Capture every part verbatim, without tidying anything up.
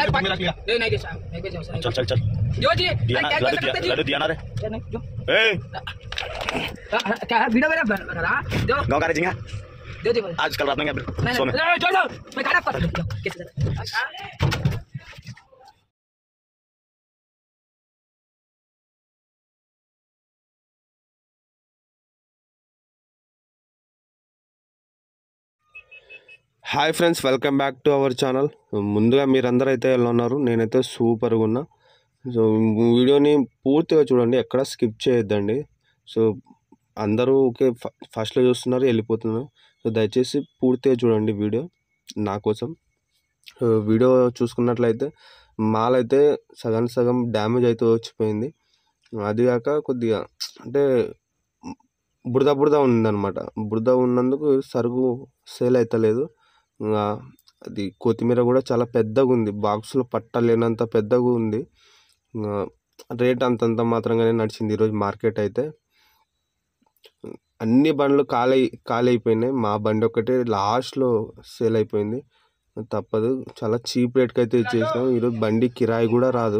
नहीं दे साहब, नहीं दे साहब। चल चल चल जो जी लड्डू दिया ना रे जो ए क्या है वीडियो मेरा बना रहा जो गाँव का रेजिंग है दे दे आज कल रात में नहीं नहीं जो जो मैं खाना पड़ कैसे hi friends, welcome back to our channel. ముందుగా మీరందరూ అయితే ఎలా ఉన్నారు? నేనైతే సూపర్గా ఉన్నా. సో వీడియోని పూర్తిగా చూడండి, ఎక్కడ స్కిప్ చేయొద్దండి. సో అందరూ ఓకే ఫస్ట్లో చూస్తున్నారు, వెళ్ళిపోతున్నారు. సో దయచేసి పూర్తిగా చూడండి వీడియో నా కోసం. వీడియో చూసుకున్నట్లయితే మాల్ అయితే సగం సగం డ్యామేజ్ అయితే వచ్చిపోయింది. అది కాక కొద్దిగా అంటే బురద బురద ఉందన్నమాట. బురద ఉన్నందుకు సరుకు సేల్ అవుతలేదు. అది కొత్తిమీర కూడా చాలా పెద్దగా ఉంది, బాక్స్లో పట్టలేనంత పెద్దగా ఉంది. రేట్ అంతంత మాత్రంగానే నడిచింది ఈరోజు మార్కెట్ అయితే. అన్ని బండ్లు ఖాళీ ఖాళీ అయిపోయినాయి. మా బండి ఒకటే లాస్ట్లో సేల్ అయిపోయింది. తప్పదు, చాలా చీప్ రేట్కి అయితే ఇచ్చేసినాం. ఈరోజు బండి కిరాయి కూడా రాదు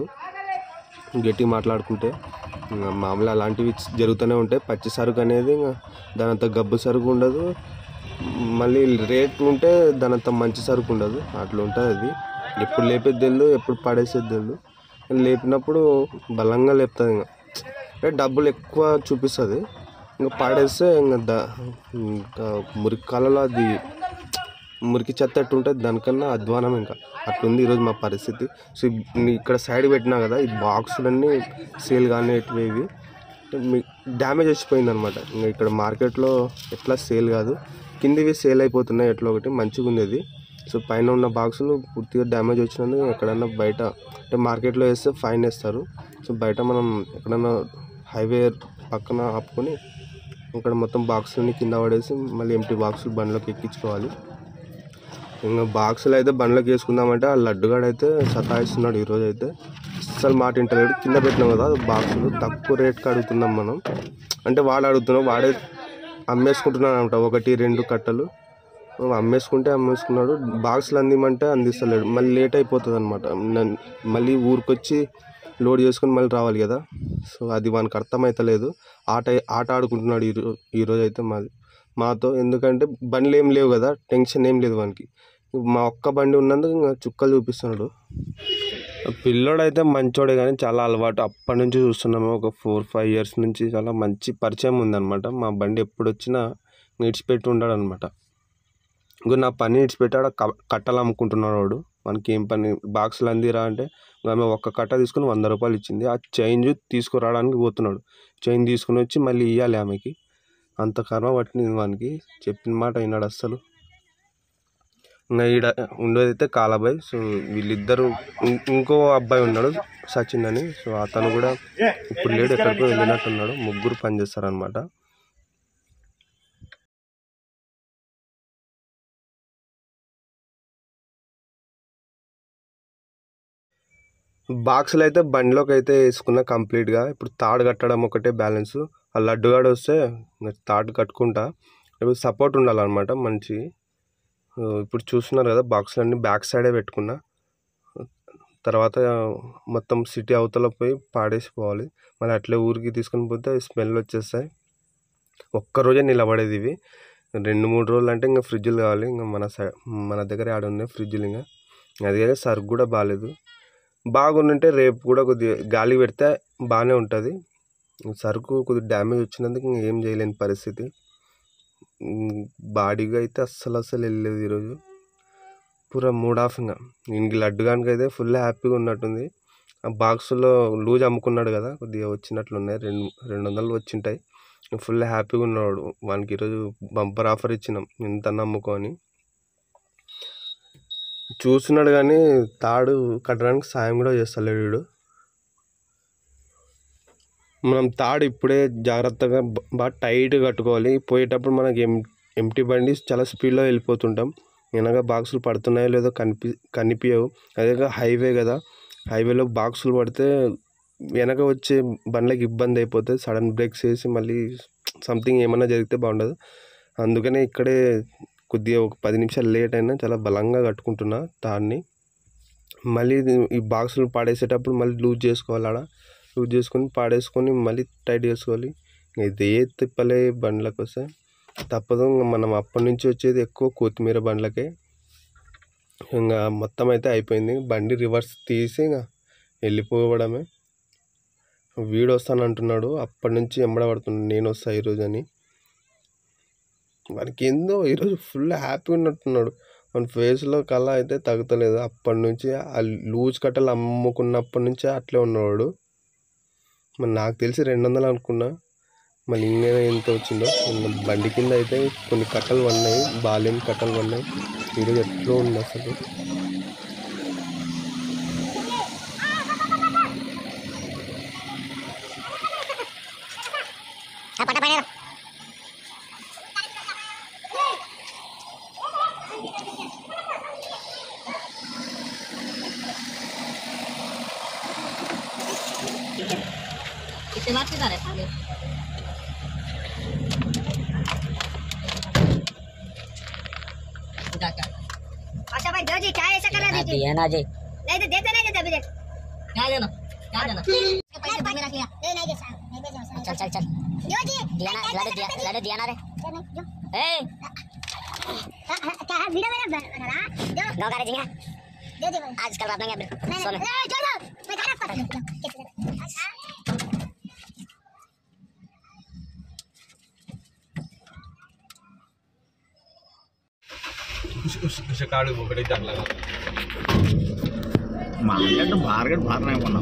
గట్టి మాట్లాడుకుంటే. మామూలు అలాంటివి జరుగుతూనే ఉంటాయి. పచ్చి సరుకు అనేది దాని అంత గబ్బు సరుకు ఉండదు, మళ్ళీ రేట్ ఉంటే దాని అంత మంచి సరుకు ఉండదు. అట్లా ఉంటుంది అది. ఎప్పుడు లేపేది తెలియదు, ఎప్పుడు పడేసేది తెలియదు. లేపినప్పుడు బలంగా లేపుతుంది, ఇంకా అంటే డబ్బులు ఎక్కువ చూపిస్తుంది. ఇంకా పడేస్తే ఇంకా ద ఇంకా మురికి కాలంలో అది మురికి చెత్త ఎట్టు ఉంటుంది, దానికన్నా అధ్వానం. ఇంకా అట్లుంది ఈరోజు మా పరిస్థితి. సో ఇక్కడ సైడ్ పెట్టినా కదా, ఈ బాక్సులన్నీ సేల్ కానివి ఇవి మీ డ్యామేజ్ వచ్చిపోయింది అనమాట. ఇంకా ఇక్కడ మార్కెట్లో ఎట్లా సేల్ కాదు, కిందివి సేల్ అయిపోతున్నాయి ఎట్లా ఒకటి. మంచిగా ఉంది అది. సో పైన ఉన్న బాక్సులు పూర్తిగా డ్యామేజ్ వచ్చినందుకు ఎక్కడన్నా బయట అంటే మార్కెట్లో వేస్తే ఫైన్ వేస్తారు. సో బయట మనం ఎక్కడన్నా హైవే పక్కన ఆపుకొని ఇక్కడ మొత్తం బాక్సులన్నీ కింద పడేసి మళ్ళీ ఎంటీ బాక్సులు బండ్లోకి ఎక్కించుకోవాలి. ఇంకా బాక్సులు అయితే బండ్లోకి వేసుకుందామంటే ఆ లడ్డుగాడు అయితే సతాయిస్తున్నాడు ఈరోజు అయితే. అసలు మాట వింటలేడు. కింద పెట్టినాం కదా బాక్సులు, తక్కువ రేట్కి అడుగుతున్నాం మనం. అంటే వాడు అడుగుతున్నాం, వాడే అమ్మేసుకుంటున్నాడు అనమాట. ఒకటి రెండు కట్టలు అమ్మేసుకుంటే అమ్మేసుకున్నాడు. బాక్సులు అందిమంటే అందిస్తలేడు. మళ్ళీ లేట్ అయిపోతుంది అనమాట. మళ్ళీ ఊరికొచ్చి లోడ్ చేసుకొని మళ్ళీ రావాలి కదా. సో అది వానికి అర్థమవుతలేదు. ఆట ఆట ఆడుకుంటున్నాడు ఈరో ఈరోజు అయితే మాది మాతో. ఎందుకంటే బండ్లు ఏం లేవు కదా, టెన్షన్ ఏం లేదు వానికి. మా ఒక్క బండి ఉన్నందుకు ఇంకా చుక్కలు చూపిస్తున్నాడు. పిల్లోడైతే మంచోడే కానీ చాలా అలవాటు. అప్పటి నుంచి చూస్తున్నాము, ఒక ఫోర్ ఫైవ్ ఇయర్స్ నుంచి చాలా మంచి పరిచయం ఉందన్నమాట. మా బండి ఎప్పుడు వచ్చినా ఇడిచిపెట్టి ఉన్నాడు అనమాట. ఇంకో నా పని ఇడిచిపెట్టాడు, కట్టలు అమ్ముకుంటున్నాడు వాడు. మనకి ఏం పని, బాక్సులు అందిరా అంటే ఆమె ఒక్క కట్ట తీసుకుని వంద రూపాయలు ఇచ్చింది. ఆ చైన్ తీసుకురావడానికి పోతున్నాడు. చైన్ తీసుకుని వచ్చి మళ్ళీ ఇవ్వాలి ఆమెకి. అంత కర్మ పట్టింది వానికి. చెప్పిన మాట విన్నాడు అస్సలు. ఇంకా ఈడ ఉండేదైతే కాలాబాయ్. సో వీళ్ళిద్దరు ఇంకో అబ్బాయి ఉన్నాడు సచిన్ అని. సో అతను కూడా ఇప్పుడు లేడు, ఎక్కడికో వెళ్ళినట్టున్నాడు. ముగ్గురు పనిచేస్తారు అనమాట. బాక్సులు అయితే బండిలోకి అయితే వేసుకున్నా కంప్లీట్గా. ఇప్పుడు తాడు కట్టడం ఒకటే బ్యాలెన్స్. ఆ లడ్డుగాడు వస్తే తాడు కట్టుకుంటా. ఇప్పుడు సపోర్ట్ ఉండాలన్నమాట మంచి. ఇప్పుడు చూస్తున్నారు కదా, బాక్సులన్నీ బ్యాక్ సైడే పెట్టుకున్నా. తర్వాత మొత్తం సిటీ అవతల పోయి పాడేసిపోవాలి. మళ్ళీ అట్లే ఊరికి తీసుకొని పోతే స్మెల్ వచ్చేస్తాయి. ఒక్కరోజే నిలబడేది ఇవి. రెండు మూడు రోజులు అంటే ఇంకా ఫ్రిడ్జ్లు కావాలి. ఇంకా మన సై మన దగ్గర ఆడ ఉన్నాయి ఫ్రిడ్జ్లు. ఇంకా అదిగా సరుకు కూడా బాగాలేదు. బాగుంటే రేపు కూడా కొద్దిగా గాలి పెడితే బాగానే ఉంటుంది. సరుకు కొద్దిగా డ్యామేజ్ వచ్చినందుకు ఇంకా ఏం చేయలేని పరిస్థితి. బాడీగా అయితే అస్సలు అస్సలు వెళ్ళలేదు ఈరోజు. పూరా మూడ్ ఆఫ్. ఇంకా ఇంక లడ్డుగానికి అయితే ఫుల్ హ్యాపీగా ఉన్నట్టుంది. ఆ బాక్సులో లూజ్ అమ్ముకున్నాడు కదా, కొద్దిగా వచ్చినట్లున్నాయి. రెండు రెండు వందలు వచ్చింటాయి. ఫుల్ హ్యాపీగా ఉన్నాడు. వానికి ఈరోజు బంపర్ ఆఫర్ ఇచ్చినాం, ఎంత నమ్ముకొని. చూస్తున్నాడు కానీ తాడు కట్టడానికి సాయం కూడా చేస్తలేడు వీడు. మనం తాడు ఇప్పుడే జాగ్రత్తగా బాగా టైట్గా కట్టుకోవాలి. పోయేటప్పుడు మనకి ఎం ఎంటీ బండి చాలా స్పీడ్లో వెళ్ళిపోతుంటాం. వెనక బాక్సులు పడుతున్నాయో లేదో కనిపి కనిపించవు. అదే హైవే కదా, హైవేలో బాక్సులు పడితే వెనక వచ్చే బండ్లకి ఇబ్బంది అయిపోతుంది. సడన్ బ్రేక్స్ వేసి మళ్ళీ సంథింగ్ ఏమన్నా జరిగితే బాగుండదు. అందుకనే ఇక్కడే కొద్దిగా ఒక పది నిమిషాలు లేట్ అయినా చాలా బలంగా కట్టుకుంటున్నా తాడిని. మళ్ళీ ఈ బాక్సులు పాడేసేటప్పుడు మళ్ళీ లూజ్ చేసుకోవాలి, ఆడ లూజ్ చేసుకొని పాడేసుకొని మళ్ళీ టైట్ చేసుకోవాలి. ఇదే తిప్పలే బండ్లకు వస్తే తప్పదు. మనం అప్పటి నుంచి వచ్చేది ఎక్కువ కొత్తిమీర బండ్లకే. ఇంకా మొత్తం అయితే అయిపోయింది. బండి రివర్స్ తీసి ఇంకా వెళ్ళిపోవడమే. వీడు వస్తాను అంటున్నాడు, అప్పటి నుంచి ఎంబడబడుతున్నాడు నేను వస్తా ఈరోజు అని. వానికి ఏందో ఈరోజు ఫుల్ హ్యాపీ ఉన్నట్టున్నాడు. మన ఫేస్లో కళ అయితే తగ్గుతలేదు. అప్పటి నుంచి ఆ లూజ్ కట్టలు అమ్ముకున్నప్పటి నుంచే అట్లే ఉన్నవాడు. మరి నాకు తెలిసి రెండు వందలు అనుకున్నా, మళ్ళీ ఇంకేనా ఎంత వచ్చిందో. బండి కింద అయితే కొన్ని కట్టలు పడినాయి, బాలేని కట్టలు పడినాయి. ఈరోజు ఎట్లా ఉంది అసలు. इतने बात किधर है आगे जा क्या अच्छा भाई दो जी क्या ऐसा करा दीजिए दिया ना जी नहीं तो देते नहीं देते अभी देख क्या देना क्या देना पैसे दे मेरा लिया ए नहीं दे साहब नहीं दे साहब चल चल चल जो जी दिया ना लड़े दिया लड़े दिया ना रे जो ए क्या है वीडियो मेरा बना रहा जो नो करे जिंगा दे दे भाई आज कल बात नहीं है नहीं सोने नहीं जो जो मैं खाना पता नहीं कैसे अच्छा काढू ఒకటి टाकला मार्केट मार्केट बाहर नहीं पड़ा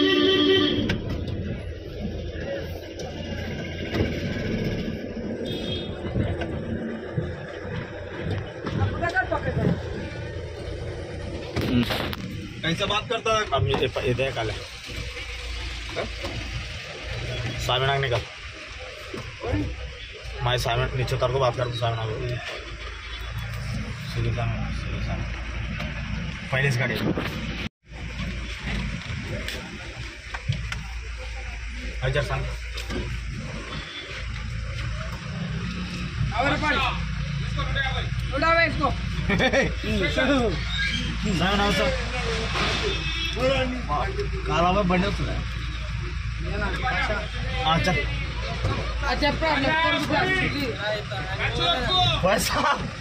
कैसे बात करता है अब ये इधर काले सामने नाग निकल मैं सामने नीचे उतर को बात करता सामने सीधी सामने सीधी सामने पहले से गाड़ी अजर सामने उड़ावे इसको सामने आओ सर काला में बंडे उतर हाँ चल अच्छा पैसा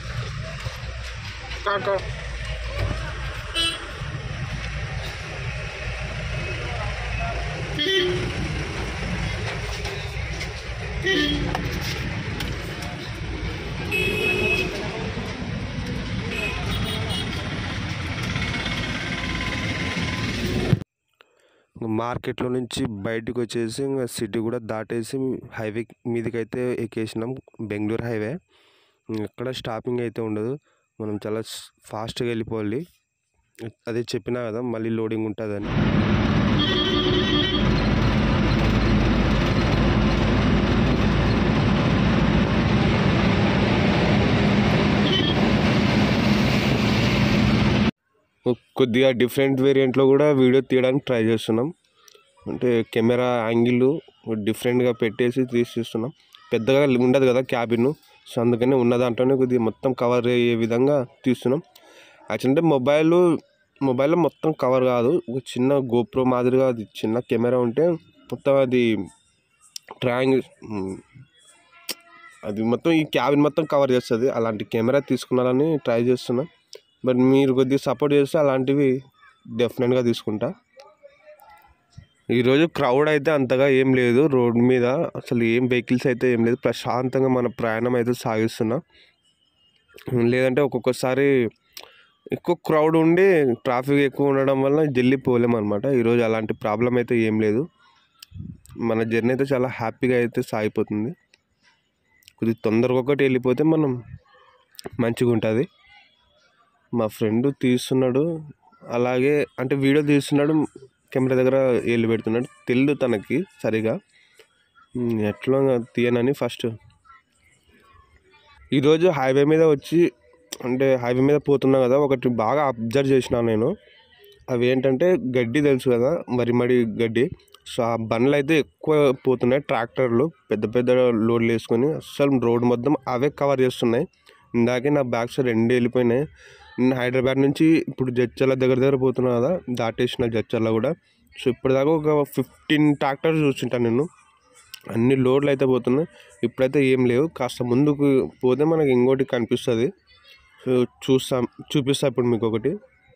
काका మార్కెట్లో నుంచి బయటకు వచ్చేసి ఇంకా సిటీ కూడా దాటేసి హైవే మీదకి అయితే ఎక్కేసినాం. బెంగళూరు హైవే. ఎక్కడ స్టాపింగ్ అయితే ఉండదు, మనం చాలా ఫాస్ట్గా వెళ్ళిపోవాలి. అదే చెప్పినా కదా మళ్ళీ లోడింగ్ ఉంటుందని. కొద్దిగా డిఫరెంట్ వేరియంట్లో కూడా వీడియో తీయడానికి ట్రై చేస్తున్నాం. అంటే కెమెరా యాంగిల్ డిఫరెంట్గా పెట్టేసి తీసిస్తున్నాం. పెద్దగా ఉండదు కదా క్యాబిన్, సో అందుకని ఉన్న దాంట్లోనే కొద్దిగా మొత్తం కవర్ అయ్యే విధంగా తీస్తున్నాం. యాక్చువల్గా మొబైల్ మొబైల్లో మొత్తం కవర్ కాదు, ఒక చిన్న గోప్రో మాదిరిగా అది చిన్న కెమెరా ఉంటే మొత్తం అది ట్రయాంగిల్ అది మొత్తం ఈ క్యాబిన్ మొత్తం కవర్ చేస్తుంది. అలాంటి కెమెరా తీసుకున్నారని ట్రై చేస్తున్నాం. బట్ మీరు కొద్దిగా సపోర్ట్ చేస్తే అలాంటివి డెఫినెట్గా తీసుకుంటా. ఈరోజు క్రౌడ్ అయితే అంతగా ఏం లేదు, రోడ్ మీద అసలు ఏం వెహికల్స్ అయితే ఏం లేదు. ప్రశాంతంగా మన ప్రయాణం అయితే సాగిస్తున్నా. లేదంటే ఒక్కొక్కసారి ఎక్కువ క్రౌడ్ ఉండి ట్రాఫిక్ ఎక్కువ ఉండడం వల్ల జల్దీ పోలేం అనమాట. ఈరోజు అలాంటి ప్రాబ్లం అయితే ఏం లేదు. మన జర్నీ అయితే చాలా హ్యాపీగా అయితే సాగిపోతుంది. కొద్దిగా తొందరగా ఒకటి వెళ్ళిపోతే మనం మంచిగా ఉంటుంది. మా ఫ్రెండ్ తీస్తున్నాడు, అలాగే అంటే వీడియో తీస్తున్నాడు, కెమెరా దగ్గర వేలు పెడుతున్నాడు. తెలియదు తనకి సరిగా, ఎట్లా తీయనని ఫస్ట్ ఈరోజు హైవే మీద వచ్చి అంటే హైవే మీద పోతున్నా కదా, ఒకటి బాగా అబ్జర్వ్ చేసినాను నేను. అవి ఏంటంటే గడ్డి తెలుసు కదా, మరి మడి గడ్డి. సో ఆ బండ్లు అయితే ఎక్కువ పోతున్నాయి, ట్రాక్టర్లు పెద్ద పెద్ద లోడ్లు వేసుకొని అస్సలు రోడ్డు మొత్తం అవే కవర్ చేస్తున్నాయి. ఇందాకే నా బ్యాగ్స్ రెండు వెళ్ళిపోయినాయి. నేను హైదరాబాద్ నుంచి ఇప్పుడు జడ్చర్ల దగ్గర దగ్గర పోతున్నా కదా, దాటేసిన జడ్చర్ల కూడా. సో ఇప్పటిదాకా ఒక ఫిఫ్టీన్ ట్రాక్టర్స్ చూస్తుంటాను నేను, అన్ని లోడ్లు అయితే పోతున్నాయి. ఇప్పుడైతే ఏం లేవు. కాస్త ముందుకు పోతే మనకి ఇంకోటి కనిపిస్తుంది. సో చూస్తాం, చూపిస్తా ఇప్పుడు మీకు ఒకటి.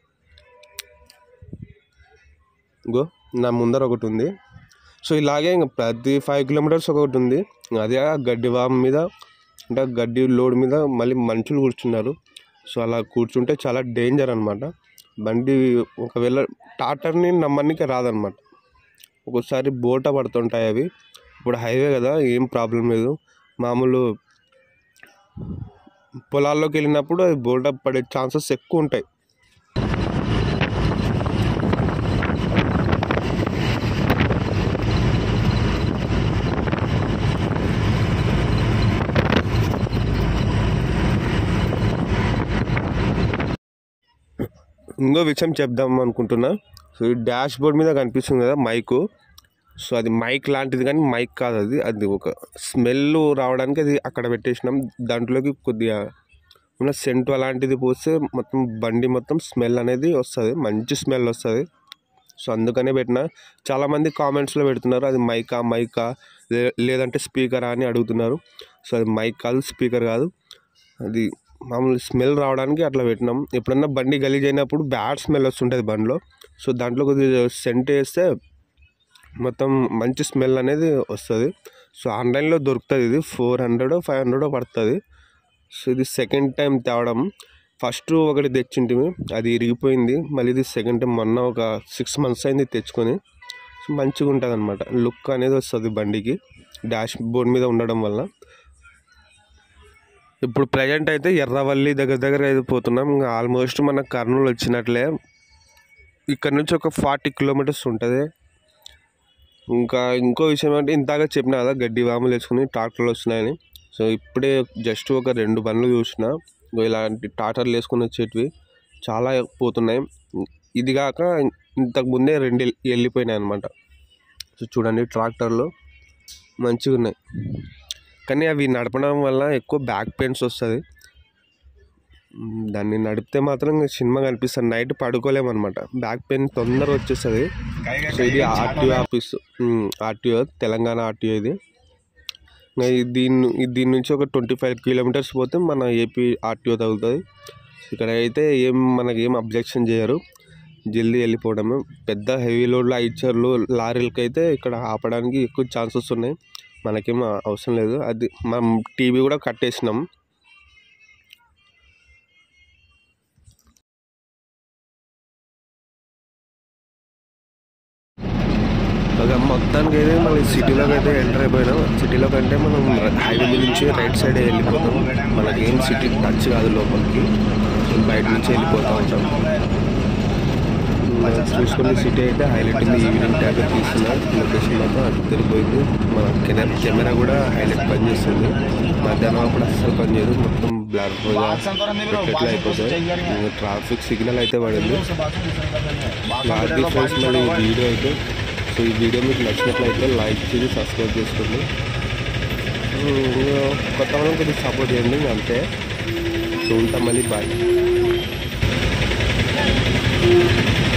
గో నా ముందర ఒకటి ఉంది. సో ఇలాగే ఇంకా ప్రతి ఫైవ్ కిలోమీటర్స్ ఒకటి ఉంది. అదే గడ్డి వామ్ మీద అంటే గడ్డి లోడ్ మీద మళ్ళీ మనుషులు కూర్చున్నారు. సో అలా కూర్చుంటే చాలా డేంజర్ అనమాట. బండి ఒకవేళ టాటర్ని నమ్మడానికి రాదనమాట. ఒక్కోసారి బోట పడుతుంటాయి అవి. ఇప్పుడు హైవే కదా, ఏం ప్రాబ్లం లేదు. మామూలు పొలాల్లోకి వెళ్ళినప్పుడు అవి బోల్టా పడే ఛాన్సెస్ ఎక్కువ ఉంటాయి. ఇంకో విషయం చెప్దాం అనుకుంటున్నా. సో ఈ డాష్ బోర్డ్ మీద కనిపిస్తుంది కదా మైకు. సో అది మైక్ లాంటిది కానీ మైక్ కాదు అది. అది ఒక స్మెల్ రావడానికి అది అక్కడ పెట్టేసినాం. దాంట్లోకి కొద్దిగా ఉన్న సెంటు అలాంటిది పోస్తే మొత్తం బండి మొత్తం స్మెల్ అనేది వస్తుంది, మంచి స్మెల్ వస్తుంది. సో అందుకనే పెట్టిన. చాలామంది కామెంట్స్లో పెడుతున్నారు అది మైకా మైకా లేదంటే స్పీకరా అని అడుగుతున్నారు. సో అది మైక్ కాదు, స్పీకర్ కాదు, అది మామూలు స్మెల్ రావడానికి అట్లా పెట్టినాం. ఎప్పుడన్నా బండి గలీజ్ అయినప్పుడు బ్యాడ్ స్మెల్ వస్తుంటుంది బండిలో. సో దాంట్లో కొద్దిగా సెంట్ వేస్తే మొత్తం మంచి స్మెల్ అనేది వస్తుంది. సో ఆన్లైన్లో దొరుకుతుంది ఇది, ఫోర్ హండ్రెడ్ ఫైవ్ హండ్రెడ్ పడుతుంది. సో ఇది సెకండ్ టైం తేవడం. ఫస్ట్ ఒకటి తెచ్చింటిమి, అది ఇరిగిపోయింది. మళ్ళీ ఇది సెకండ్ టైం, మొన్న ఒక సిక్స్ మంత్స్ అయింది తెచ్చుకొని. సో మంచిగా ఉంటుంది అనమాట, లుక్ అనేది వస్తుంది బండికి డాష్ బోర్డ్ మీద ఉండడం వల్ల. ఇప్పుడు ప్రజెంట్ అయితే ఎర్రవల్లి దగ్గర దగ్గర అయితే పోతున్నాం. ఇంకా ఆల్మోస్ట్ మన కర్నూలు వచ్చినట్లే. ఇక్కడ నుంచి ఒక ఫార్టీ కిలోమీటర్స్ ఉంటుంది. ఇంకా ఇంకో విషయం అంటే ఇంతగా చెప్పినా కదా గడ్డి వాములు వేసుకుని ట్రాక్టర్లు వస్తున్నాయని. సో ఇప్పుడే జస్ట్ ఒక రెండు బండ్లు చూసిన ఇలాంటి ట్రాక్టర్లు వేసుకుని వచ్చేటివి చాలా పోతున్నాయి. ఇది కాక ఇంతకుముందే రెండు వెళ్ళిపోయినాయి అనమాట. సో చూడండి ట్రాక్టర్లు మంచిగా ఉన్నాయి, కానీ అవి నడపడం వల్ల ఎక్కువ బ్యాక్ పెయిన్స్ వస్తుంది. దాన్ని నడిపితే మాత్రం సినిమా కనిపిస్తుంది. నైట్ పడుకోలేమన్నమాట, బ్యాక్ పెయిన్ తొందరగా వచ్చేస్తుంది. సో ఇది RTO office, RTO Telangana RTO ఇది. దీన్ని దీని నుంచి ఒక ట్వంటీ ఫైవ్ కిలోమీటర్స్ పోతే మన ఏపీ ఆర్టీఓ తగులుతుంది. ఇక్కడ అయితే ఏం మనకి ఏం అబ్జెక్షన్ చేయరు, జల్దీ వెళ్ళిపోవడమే. పెద్ద హెవీ లోడ్లు ఐచర్లు లారీలకి అయితే ఇక్కడ ఆపడానికి ఎక్కువ ఛాన్సెస్ ఉన్నాయి, మనకేం అవసరం లేదు. అది మనం టీవీ కూడా కట్టేసినాం. మొత్తానికి అయితే మళ్ళీ సిటీలోకి అయితే ఎంటర్ అయిపోయినాం. సిటీలో కంటే మనం హైవే నుంచి రైట్ సైడ్ వెళ్ళిపోతాం. మనకి ఏం సిటీ టచ్ కాదు, లోపలికి బయట నుంచి వెళ్ళిపోతూ ఉంటాం. చూసుకుని సిటీ అయితే హైలైట్ ఉంది. ఈవినింగ్ టైం తీస్తున్నారు, లొకేషన్ మాత్రం అదిరిపోయింది. మన కెమెరా కెమెరా కూడా హైలైట్ పనిచేస్తుంది. మధ్యాహ్నం అప్పుడు అస్సలు పనిచేయదు, మొత్తం బ్లాక్ ఎట్లా అయిపోతుంది. ట్రాఫిక్ సిగ్నల్ అయితే పడింది. అది ఫ్రెండ్స్ మళ్ళీ వీడియో అయితే. సో ఈ వీడియో మీకు నచ్చినట్లయితే లైక్ చేసి సబ్స్క్రైబ్ చేసుకోండి. కొత్త వాళ్ళని కొద్దిగా సపోర్ట్ చేయండి అంతే. సో ఉంటాం, మళ్ళీ బాయ్.